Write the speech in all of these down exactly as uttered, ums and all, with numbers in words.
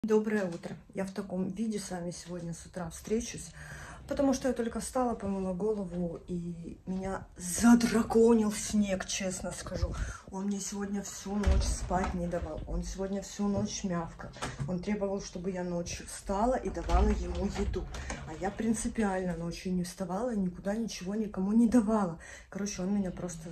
Доброе утро. Я в таком виде с вами сегодня с утра встречусь, потому что я только встала, помыла голову, и меня задраконил снег, честно скажу. Он мне сегодня всю ночь спать не давал, он сегодня всю ночь мявкал. Он требовал, чтобы я ночью встала и давала ему еду. А я принципиально ночью не вставала, никуда ничего никому не давала. Короче, он меня просто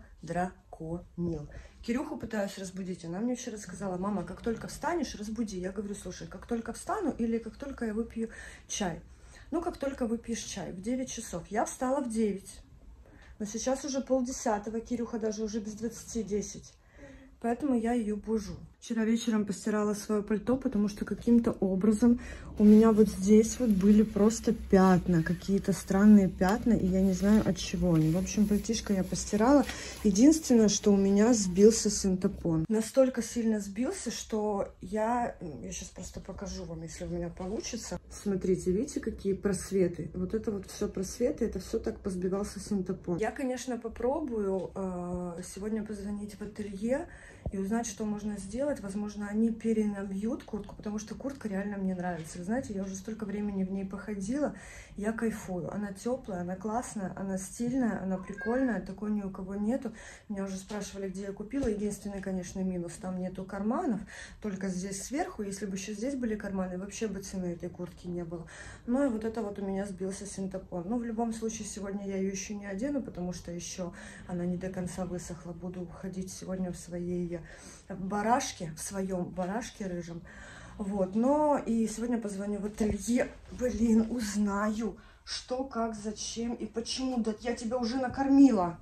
задраконил. Кирюху пытаюсь разбудить, она мне вчера сказала: мама, как только встанешь, разбуди. Я говорю: слушай, как только встану или как только я выпью чай? Ну, как только выпьешь чай, в девять часов. Я встала в девять, но сейчас уже полдесятого, Кирюха даже уже без двадцати десять, поэтому я ее бужу. Вчера вечером постирала свое пальто, потому что каким-то образом у меня вот здесь вот были просто пятна, какие-то странные пятна, и я не знаю, от чего они. В общем, пальтишко я постирала. Единственное, что у меня сбился синтепон. Настолько сильно сбился, что я... Я сейчас просто покажу вам, если у меня получится. Смотрите, видите, какие просветы? Вот это вот все просветы, это все так позбивался синтепон. Я, конечно, попробую э, сегодня позвонить в ателье и узнать, что можно сделать. Возможно, они перенабьют куртку, потому что куртка реально мне нравится. Вы знаете, я уже столько времени в ней походила, я кайфую. Она теплая, она классная, она стильная, она прикольная, такой ни у кого нету. Меня уже спрашивали, где я купила. Единственный, конечно, минус, там нету карманов, только здесь сверху. Если бы еще здесь были карманы, вообще бы цены этой куртки не было. Ну и вот это вот у меня сбился синтепон. Но в любом случае, сегодня я ее еще не одену, потому что еще она не до конца высохла. Буду ходить сегодня в своей барашке, в своем барашке рыжем. Вот, но и сегодня позвоню в ателье, блин, узнаю, что, как, зачем и почему. Да я тебя уже накормила.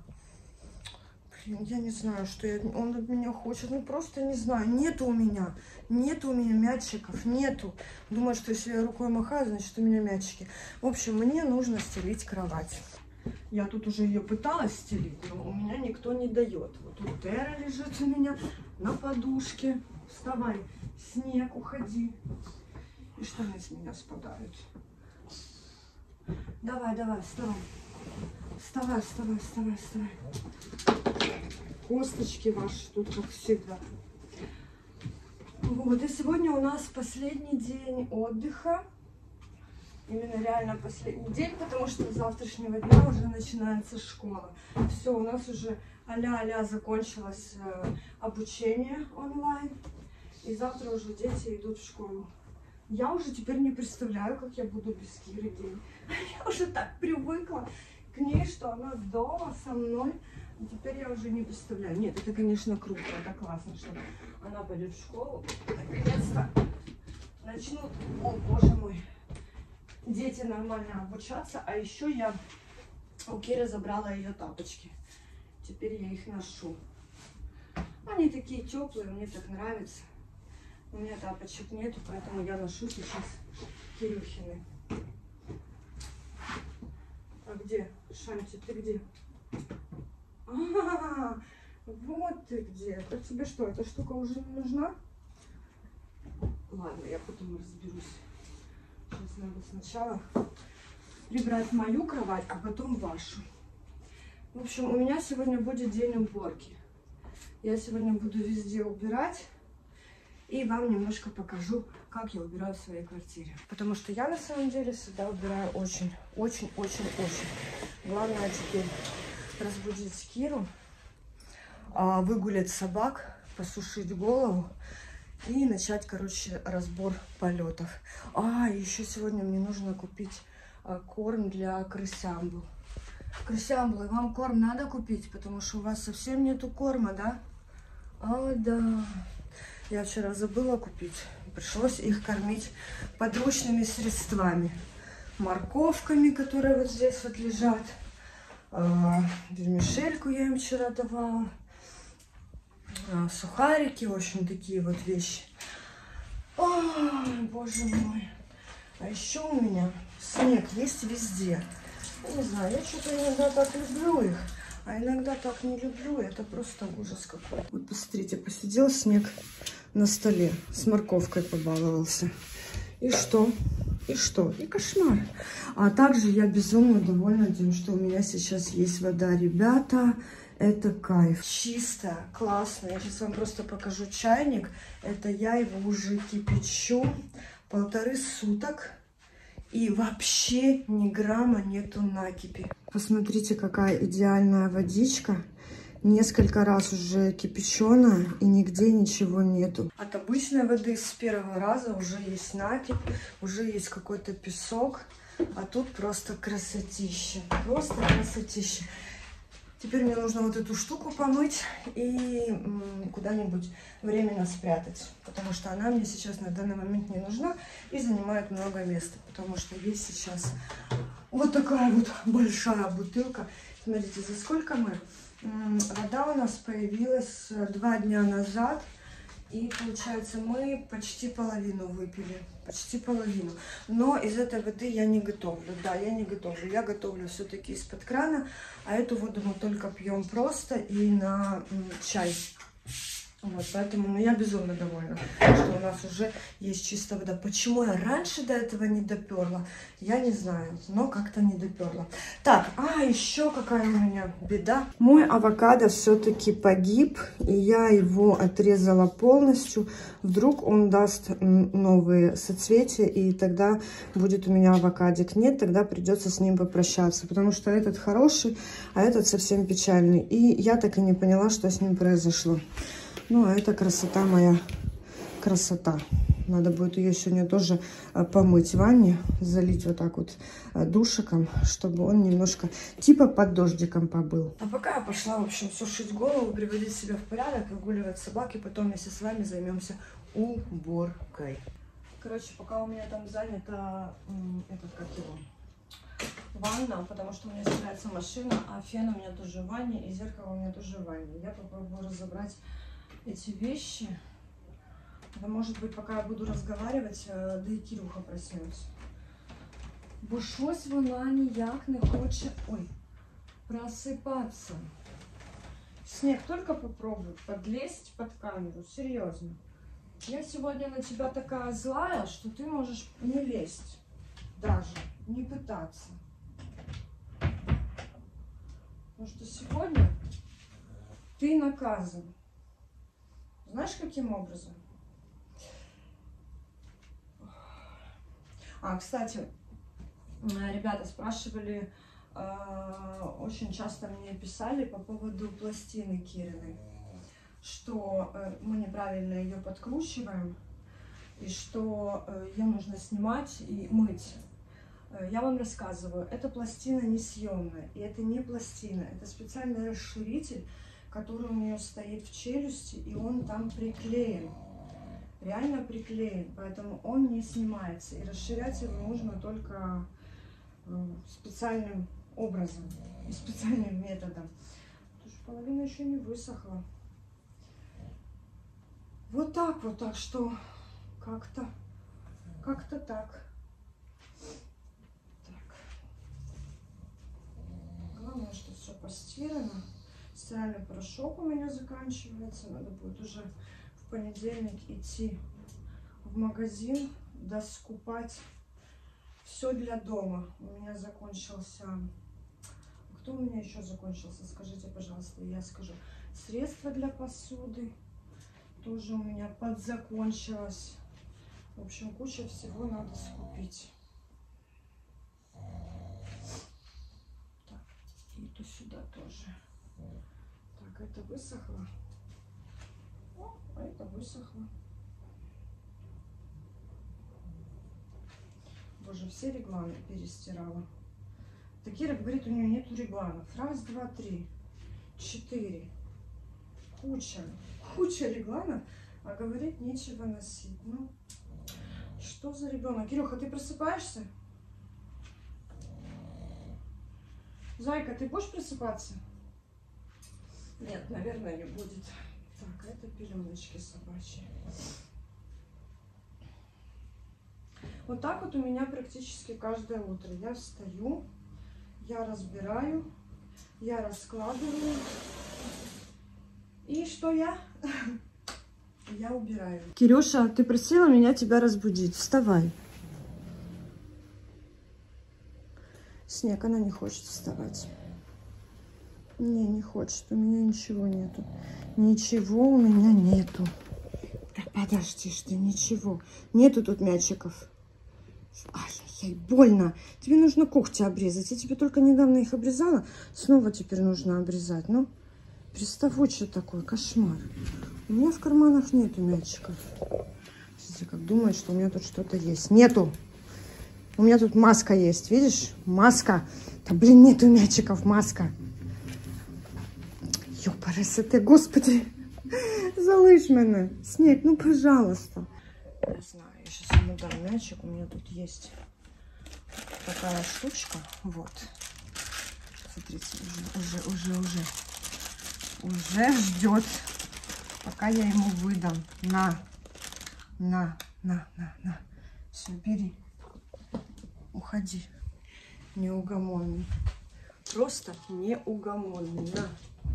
Блин, я не знаю, что я, он от меня хочет, ну просто не знаю, нету у меня, нету у меня мячиков, нету. Думаю, что если я рукой махаю, значит у меня мячики. В общем, мне нужно стелить кровать. Я тут уже ее пыталась стелить, но у меня никто не дает. Вот тут Тера лежит у меня на подушке. Вставай, снег, уходи. И штаны с меня спадают. Давай, давай, вставай. Вставай, вставай, вставай, вставай. Косточки ваши тут, как всегда. Вот, и сегодня у нас последний день отдыха. Именно реально последний день, потому что с завтрашнего дня уже начинается школа. Все, у нас уже а-ля-а-ля закончилось э, обучение онлайн. И завтра уже дети идут в школу. Я уже теперь не представляю, как я буду без Киры день. Я уже так привыкла к ней, что она дома со мной. И теперь я уже не представляю. Нет, это, конечно, круто, это классно, что она пойдет в школу. Наконец-то начнут, о боже мой, дети нормально обучаться. А еще я у Киры забрала ее тапочки. Теперь я их ношу. Они такие теплые, мне так нравится. У меня тапочек нету, поэтому я ношу сейчас Кирюхины. А где? Шанти, ты где? А, -а, -а, вот ты где. Это тебе что, эта штука уже не нужна? Ладно, я потом разберусь. Сейчас надо сначала прибрать мою кровать, а потом вашу. В общем, у меня сегодня будет день уборки. Я сегодня буду везде убирать. И вам немножко покажу, как я убираю в своей квартире. Потому что я на самом деле всегда убираю очень, очень, очень, очень. Главное теперь разбудить Киру, выгулять собак, посушить голову и начать, короче, разбор полетов. А, еще сегодня мне нужно купить корм для крысямбл. Крысямблы, вам корм надо купить, потому что у вас совсем нету корма, да? А, да. Я вчера забыла купить. Пришлось их кормить подручными средствами. Морковками, которые вот здесь вот лежат. Вермишельку я им вчера давала. Сухарики, в общем, такие вот вещи. Ой, боже мой. А еще у меня снег есть везде. Я не знаю, я что-то иногда так люблю их, а иногда так не люблю. Это просто ужас какой-то. Вот посмотрите, посидел снег на столе, с морковкой побаловался. И что? И что? И кошмар. А также я безумно довольна тем, что у меня сейчас есть вода. Ребята, Это кайф. Чисто, классно. Я сейчас вам просто покажу чайник. Это я его уже кипячу полторы суток. И вообще ни грамма нету накипи. Посмотрите, какая идеальная водичка. Несколько раз уже кипяченая, и нигде ничего нету. От обычной воды с первого раза уже есть накипь, уже есть какой-то песок. А тут просто красотища. Просто красотища. Теперь мне нужно вот эту штуку помыть и куда-нибудь временно спрятать. Потому что она мне сейчас на данный момент не нужна и занимает много места. Потому что есть сейчас вот такая вот большая бутылка. Смотрите, за сколько мы? Вода у нас появилась два дня назад. И получается, мы почти половину выпили. Почти половину. Но из этой воды я не готовлю. Да, я не готовлю. Я готовлю все-таки из-под крана. А эту воду мы только пьем просто и на м, чай. Вот, поэтому ну, я безумно довольна, что у нас уже есть чистая вода. Почему я раньше до этого не доперла, я не знаю, но как-то не доперла. Так, а еще какая у меня беда. Мой авокадо все-таки погиб, и я его отрезала полностью. Вдруг он даст новые соцветия, и тогда будет у меня авокадик. Нет, тогда придется с ним попрощаться, потому что этот хороший, а этот совсем печальный. И я так и не поняла, что с ним произошло. Ну, а это красота моя, красота. Надо будет ее сегодня тоже помыть в ванне, залить вот так вот душиком, чтобы он немножко типа под дождиком побыл. А пока я пошла, в общем, сушить голову, приводить себя в порядок, выгуливать собак, и потом вместе с вами займемся уборкой. Короче, пока у меня там занята этот, как его, ванна, потому что у меня стирается машина, а фен у меня тоже в ванне, и зеркало у меня тоже в ванне. Я попробую разобрать эти вещи. Да, может быть, пока я буду разговаривать, да и Кирюха проснется. Бо щось вона ніяк не хоче, ой, просыпаться. Снег, только попробуй подлезть под камеру, серьезно. Я сегодня на тебя такая злая, что ты можешь не лезть, даже не пытаться. Потому что сегодня ты наказан. Знаешь, каким образом? А, кстати, ребята спрашивали, э, очень часто мне писали по поводу пластины Кириной, что э, мы неправильно ее подкручиваем, и что э, ее нужно снимать и мыть. Э, я вам рассказываю, эта пластина несъемная, и это не пластина, это специальный расширитель, который у нее стоит в челюсти, и он там приклеен. Реально приклеен, поэтому он не снимается. И расширять его нужно только специальным образом и специальным методом. Потому что половина еще не высохла. Вот так вот, так что как-то, как-то так. Так. Главное, что все постирано. Стиральный порошок у меня заканчивается. Надо будет уже в понедельник идти в магазин, да скупать все для дома. У меня закончился... Кто у меня еще закончился? Скажите, пожалуйста, я скажу. Средства для посуды тоже у меня подзакончилось. В общем, куча всего надо скупить. Так, и то сюда тоже. Так, это высохло. О, а это высохло. Боже, все регланы перестирала. Так Кира говорит, у нее нету регланов. Раз, два, три, четыре. Куча. Куча регланов. А говорит, нечего носить. Ну, что за ребенок? Кирюха, ты просыпаешься? Зайка, ты будешь просыпаться? Нет, наверное, не будет. Так, это пеленочки собачьи. Вот так вот у меня практически каждое утро. Я встаю, я разбираю, я раскладываю. И что я? Я убираю. Кирюша, ты просила меня тебя разбудить. Вставай. Снег, она не хочет вставать. Не, не хочет. У меня ничего нету. Ничего у меня нету. Так, подожди, что ничего. Нету тут мячиков. Ай-яй-яй, больно. Тебе нужно когти обрезать. Я тебе только недавно их обрезала. Снова теперь нужно обрезать. Ну, приставучий такой, кошмар. У меня в карманах нету мячиков. Смотрите, как думает, что у меня тут что-то есть. Нету. У меня тут маска есть. Видишь? Маска. Да, блин, нету мячиков. Маска. Ёпарасоте, господи. Залышь меня. Снег, ну, пожалуйста. Я знаю, я сейчас ему дам мячик. У меня тут есть такая штучка. Вот. Смотрите, уже, уже, уже, уже. Уже ждет, пока я ему выдам. На, на, на, на, на. Все, бери. Уходи. Неугомонный. Просто неугомонный. На.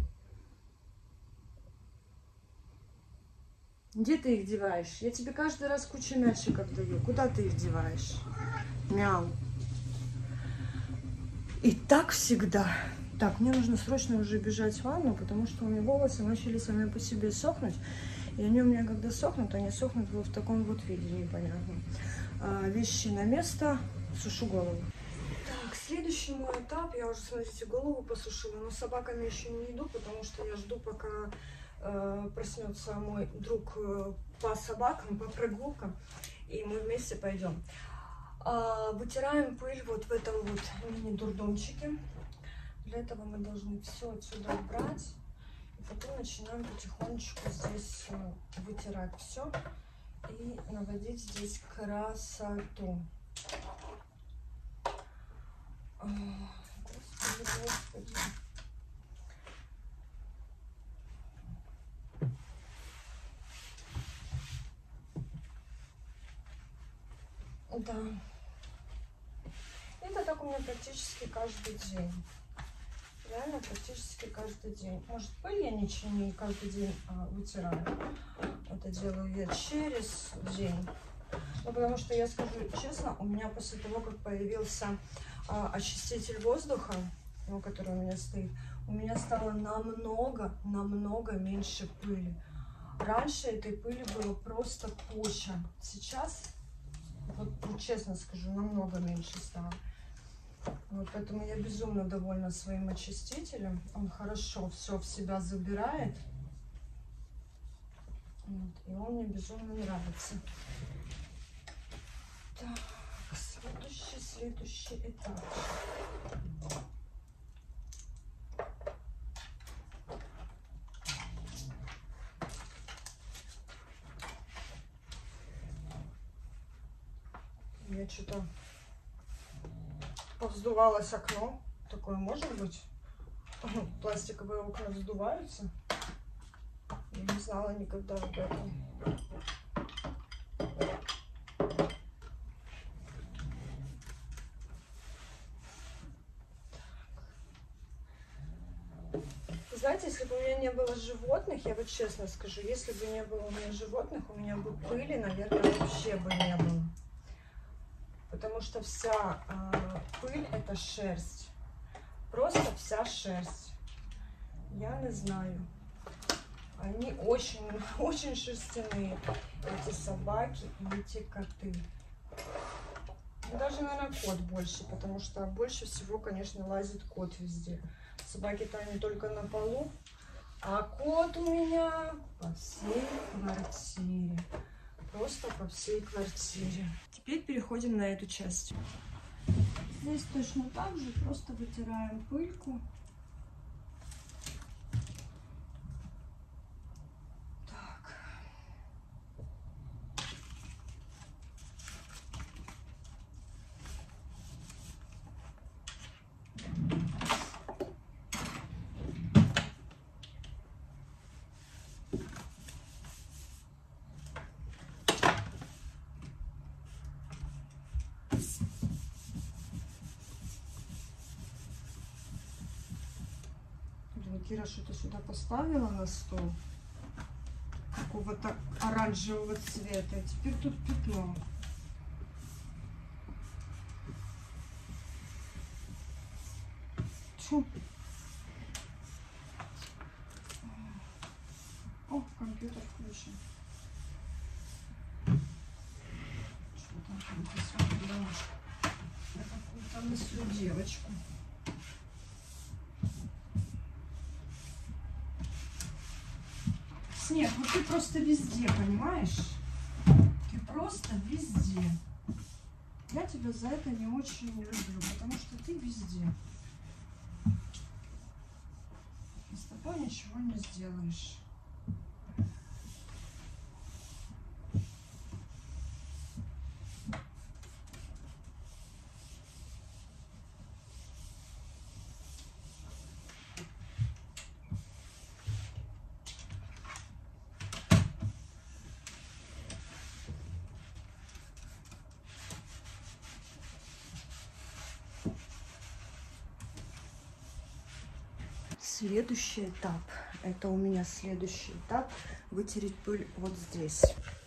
Где ты их деваешь? Я тебе каждый раз кучу мячиков даю. Куда ты их деваешь? Мяу. И так всегда. Так, мне нужно срочно уже бежать в ванну, потому что у меня волосы начали сами по себе сохнуть. И они у меня, когда сохнут, они сохнут вот в таком вот виде непонятном. А, вещи на место, сушу голову. Так, следующий мой этап. Я уже, смотрите, голову посушила, но с собаками еще не иду, потому что я жду, пока э, проснется мой друг э, по собакам, по прогулкам, и мы вместе пойдем. А, вытираем пыль вот в этом вот мини-дурдомчике. Для этого мы должны все отсюда убрать. И потом начинаем потихонечку здесь вытирать все. И наводить здесь красоту. Господи, господи. Да. Это так у меня практически каждый день. Реально практически каждый день. Может, пыль я ничего не каждый день а, вытираю. Это делаю я через день. Ну, потому что, я скажу честно, у меня после того, как появился а, очиститель воздуха, ну, который у меня стоит, у меня стало намного, намного меньше пыли. Раньше этой пыли было просто куча. Сейчас, вот, вот честно скажу, намного меньше стало. Вот, поэтому я безумно довольна своим очистителем. Он хорошо все в себя забирает. Вот, и он мне безумно нравится. Так, следующий, следующий этап. Я что-то повздувалось окно. Такое может быть? Пластиковые окна вздуваются. Я не знала никогда об этом. Знаете, если бы у меня не было животных, я вот честно скажу, если бы не было у меня животных, у меня бы пыли, наверное, вообще бы не было. Потому что вся э, пыль — это шерсть. Просто вся шерсть. Я не знаю. Они очень, очень шерстяные. Эти собаки и эти коты. Даже, наверное, кот больше, потому что больше всего, конечно, лазит кот везде. Собаки-то они только на полу, а кот у меня по всей квартире. Просто по всей квартире. Теперь переходим на эту часть. Здесь точно так же, просто вытираем пыльку. Так. Кира что-то сюда поставила на стол какого-то оранжевого цвета. И теперь тут пятно. Фу. на свою девочку. Снег, вот ты просто везде, понимаешь? Ты просто везде. Я тебя за это не очень люблю, потому что ты везде. И с тобой ничего не сделаешь. Следующий этап, это у меня следующий этап, вытереть пыль вот здесь.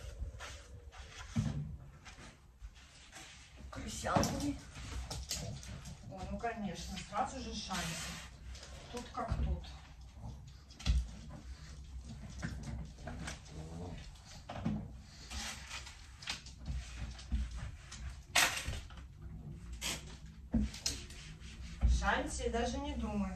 Крысянками. О, ну конечно, сразу же шансы. Тут как тут. Шанси даже не думаю.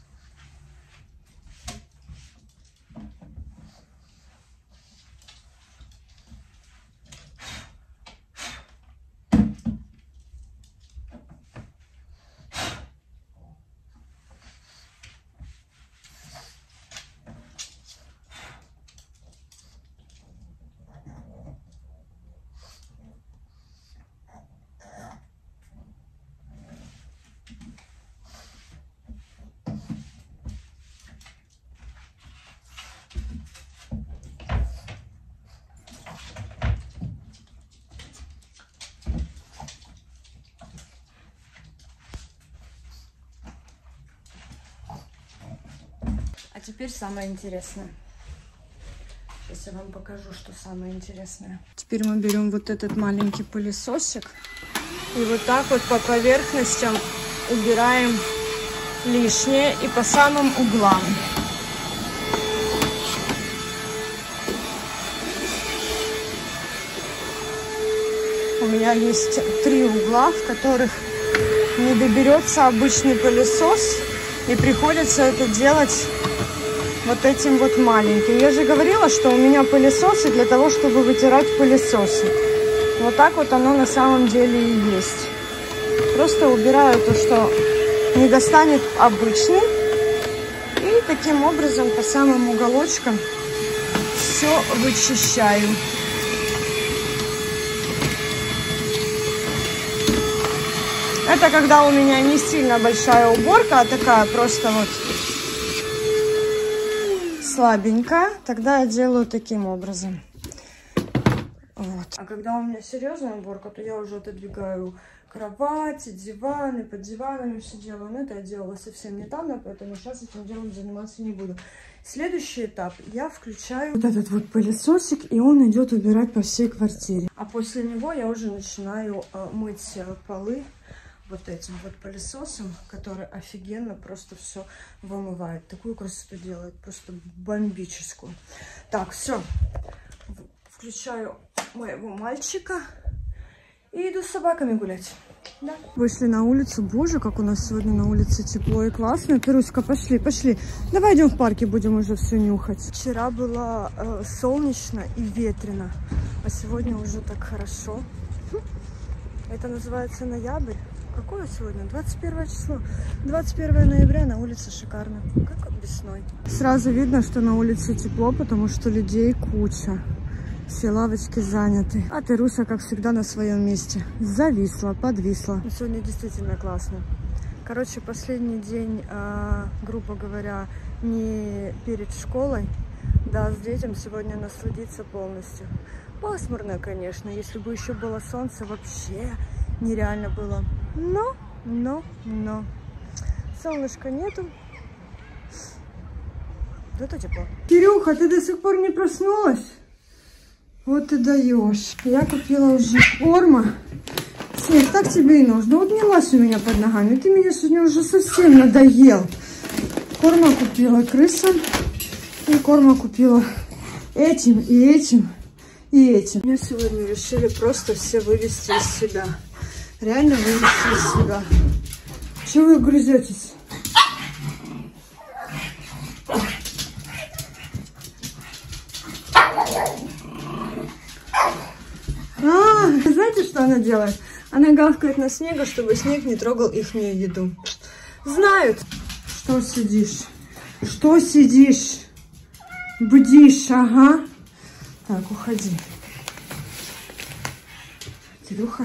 А теперь самое интересное. Сейчас я вам покажу, что самое интересное. Теперь мы берем вот этот маленький пылесосик и вот так вот по поверхностям убираем лишнее и по самым углам. У меня есть три угла, в которых не доберется обычный пылесос, и приходится это делать вот этим вот маленьким. Я же говорила, что у меня пылесосы для того, чтобы вытирать пылесосы. Вот так вот оно на самом деле и есть. Просто убираю то, что не достанет обычный. И таким образом по самым уголочкам все вычищаю. Это когда у меня не сильно большая уборка, а такая просто вот слабенькая, тогда я делаю таким образом. Вот. А когда у меня серьезная уборка, то я уже отодвигаю кровати, диваны, под диванами все делаю. Но это я делала совсем недавно, поэтому сейчас этим делом заниматься не буду. Следующий этап. Я включаю вот этот вот пылесосик, и он идет убирать по всей квартире. А после него я уже начинаю э, мыть полы вот этим вот пылесосом, который офигенно просто все вымывает. Такую красоту делает, просто бомбическую. Так, все. Включаю моего мальчика и иду с собаками гулять. Да. Вышли на улицу. Боже, как у нас сегодня на улице тепло и классно. Пируська, пошли, пошли. Давай идем в парке, будем уже все нюхать. Вчера было э, солнечно и ветрено, а сегодня уже так хорошо. Это называется ноябрь. Какое сегодня? двадцать первое число. двадцать первое ноября, на улице шикарно. Как весной. Сразу видно, что на улице тепло, потому что людей куча. Все лавочки заняты. А Теруся, как всегда, на своем месте. Зависла, подвисла. Но сегодня действительно классно. Короче, последний день, э, грубо говоря, не перед школой. Да, с детям сегодня насладиться полностью. Пасмурно, конечно. Если бы еще было солнце, вообще нереально было. Но, но, но. Солнышка нету. Зато тепло. Кирюха, ты до сих пор не проснулась? Вот ты даешь. Я купила уже корма. Снег, так тебе и нужно. Вот не лазь у меня под ногами. Ты меня сегодня уже совсем надоел. Корма купила крысам. И корма купила этим, и этим, и этим. Меня сегодня решили просто все вывести из себя. Реально вывести из себя. Чего вы грызетесь? А, знаете, что она делает? Она гавкает на снега, чтобы снег не трогал их еду. Знают. Что сидишь? Что сидишь? Бдишь, ага. Так, уходи. Кирюха.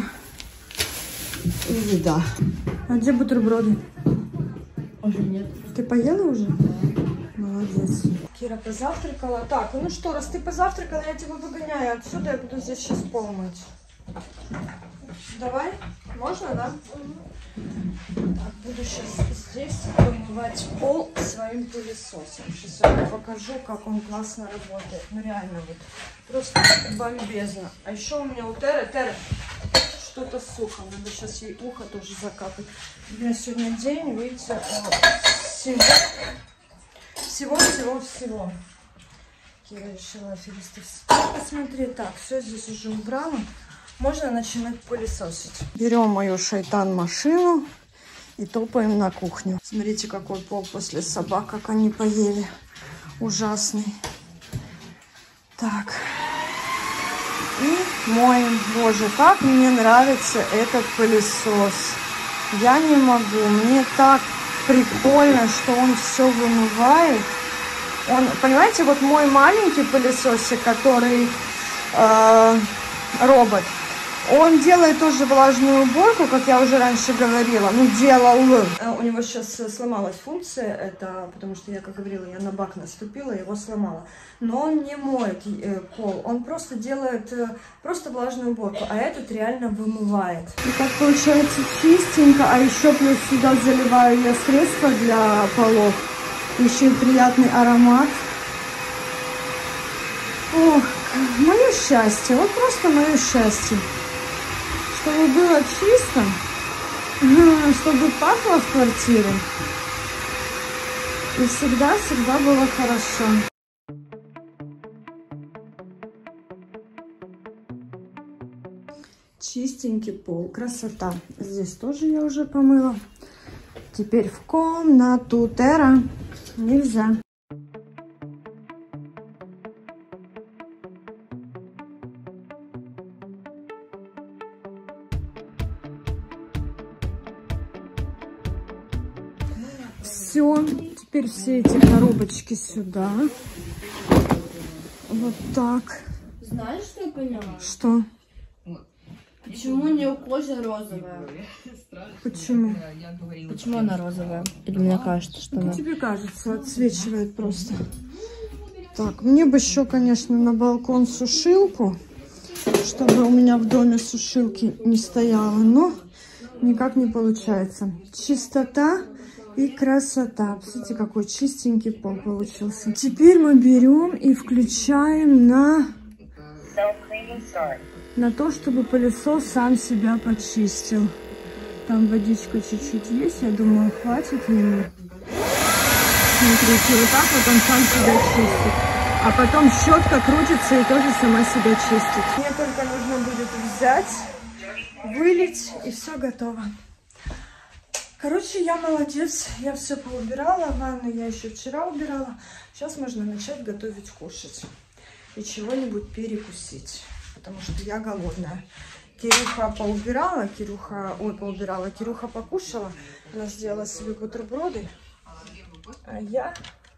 Еда. А где бутерброды? Уже нет. Ты поела уже? Молодец. Кира позавтракала. Так, ну что, раз ты позавтракала, я тебя выгоняю отсюда. Я буду здесь сейчас пол мыть. Давай? Можно, да? Так, буду сейчас здесь помывать пол своим пылесосом. Сейчас я вам покажу, как он классно работает. Ну реально вот. Просто бомбезно. А еще у меня у Теры, Теры, что-то сухо. Надо сейчас ей ухо тоже закапать. У меня сегодня день, видите, всего, всего, всего, всего. Кира решила аферистов. Посмотри, так, все здесь уже убрала. Можно начинать пылесосить. Берем мою шайтан-машину и топаем на кухню. Смотрите, какой пол после собак, как они поели. Ужасный. Так. И моем. Боже, как мне нравится этот пылесос. Я не могу. Мне так прикольно, что он все вымывает. Он, понимаете, вот мой маленький пылесосик, который э, робот, он делает тоже влажную уборку, как я уже раньше говорила, ну, делал. У него сейчас сломалась функция, это потому что я, как говорила, я на бак наступила, его сломала. Но он не моет пол, он просто делает просто влажную уборку, а этот реально вымывает. И так получается чистенько, а еще плюс сюда заливаю я средства для полов, еще и приятный аромат. Ох, мое счастье, вот просто мое счастье. Чтобы было чисто, чтобы пахло в квартире. И всегда-всегда было хорошо. Чистенький пол, красота. Здесь тоже я уже помыла. Теперь в комнату. Тера, нельзя. Все, теперь все эти коробочки сюда. Вот так. Знаешь, что я поняла? Что? Почему не у кожи розовая? Почему? Почему она розовая? Или мне кажется, что она... Тебе кажется, отсвечивает просто. Так, мне бы еще, конечно, на балкон сушилку, чтобы у меня в доме сушилки не стояло, но никак не получается. Чистота и красота. Посмотрите, какой чистенький пол получился. Теперь мы берем и включаем на, на то, чтобы пылесос сам себя почистил. Там водичка чуть-чуть есть, я думаю, хватит ему. Смотрите, вот так вот он сам себя чистит. А потом щетка крутится и тоже сама себя чистит. Мне только нужно будет взять, вылить, и все готово. Короче, я молодец, я все поубирала, ванну я еще вчера убирала. Сейчас можно начать готовить кушать и чего-нибудь перекусить, потому что я голодная. Кирюха поубирала, Кирюха, ой, поубирала, Кирюха покушала, она сделала себе бутерброды, а я...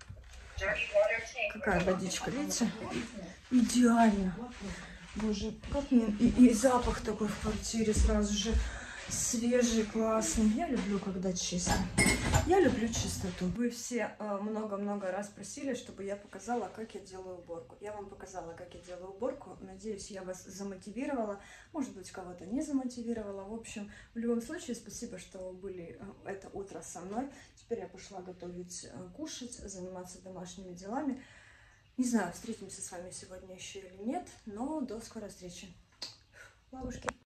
Какая водичка, видите? Идеально. Боже, как мне... И, и запах такой в квартире сразу же свежий, классный. Я люблю, когда чисто. Я люблю чистоту. Вы все много-много э, раз просили, чтобы я показала, как я делаю уборку. Я вам показала, как я делаю уборку. Надеюсь, я вас замотивировала. Может быть, кого-то не замотивировала. В общем, в любом случае, спасибо, что были э, это утро со мной. Теперь я пошла готовить, э, кушать, заниматься домашними делами. Не знаю, встретимся с вами сегодня еще или нет, но до скорой встречи. Бабушки.